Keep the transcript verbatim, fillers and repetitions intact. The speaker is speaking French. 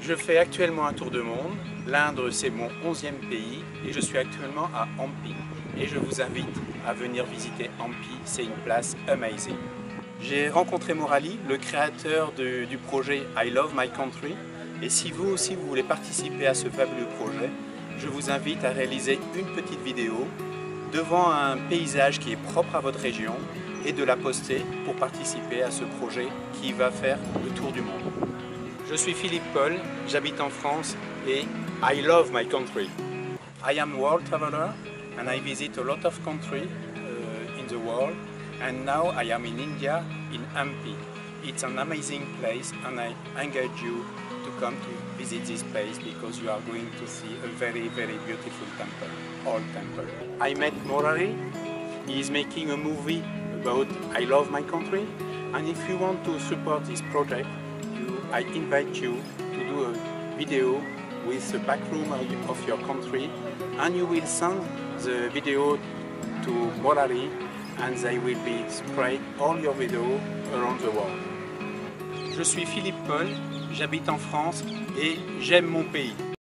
Je fais actuellement un tour de monde. L'Inde, c'est mon onzième pays et je suis actuellement à Hampi. Et je vous invite à venir visiter Hampi, c'est une place amazing. J'ai rencontré Murali, le créateur de, du projet I Love My Country. Et si vous aussi vous voulez participer à ce fabuleux projet, je vous invite à réaliser une petite vidéo devant un paysage qui est propre à votre région et de la poster pour participer à ce projet qui va faire le tour du monde. Je suis Philippe Paul, j'habite en France et I love my country. I am a world traveler and I visit a lot of countries uh, in the world, and now I am in India, in Hampi. It's an amazing place and I engage you to come to visit this place because you are going to see a very very beautiful temple, old temple. I met Murali. He is making a movie about I love my country, and if you want to support this project, you, I invite you to do a video with the back room of your country, and you will send the video to Murali and they will be spread all your videos around the world. Je suis Philippe Paul, j'habite en France et j'aime mon pays.